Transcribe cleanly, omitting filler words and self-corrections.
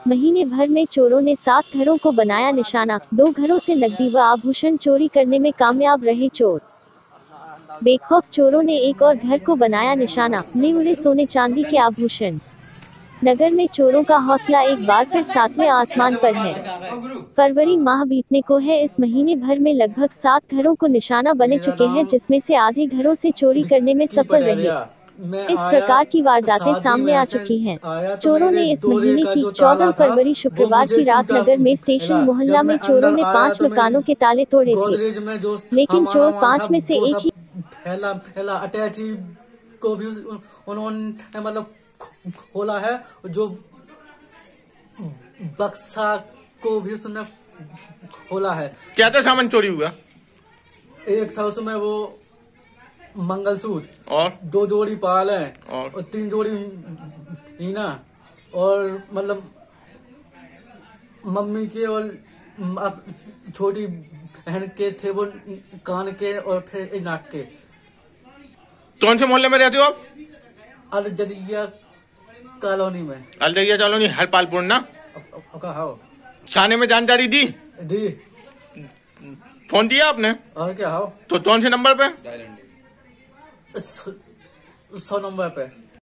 महीने भर में चोरों ने 7 घरों को बनाया निशाना। 2 घरों से नकदी व आभूषण चोरी करने में कामयाब रहे चोर। बेखौफ चोरों ने एक और घर को बनाया निशाना, ले उड़े सोने चांदी के आभूषण। नगर में चोरों का हौसला एक बार फिर 7वें आसमान पर है। फरवरी माह बीतने को है। इस महीने भर में लगभग 7 घरों को निशाना बने चुके हैं, जिसमें से आधे घरों से चोरी करने में सफल रहे। इस प्रकार की वारदातें सामने आ चुकी हैं। चोरों ने इस महीने की 14 फरवरी शुक्रवार की रात नगर में स्टेशन मोहल्ला में चोरों ने 5 मकानों के ताले तोड़े थे, लेकिन चोर 5 में से एक ही अटैची को भी उन्होंने मतलब खोला है, जो बक्सा को भी उसने खोला है। क्या क्या सामान चोरी हुआ? एक था उसमें वो मंगलसूत्र और 2 जोड़ी पाल है और 3 जोड़ी हीना, और मतलब मम्मी के और छोटी बहन के थे वो कान के, और फिर नाक के। कौन से मोहल्ले में रहते हो आप? अलजदिया कॉलोनी में। अलजदिया कॉलोनी, हरपालपुर ना? थाने में जानकारी दी? फोन दिया आपने? और क्या हो? तो कौन से नंबर पे? 100 नंबर पे।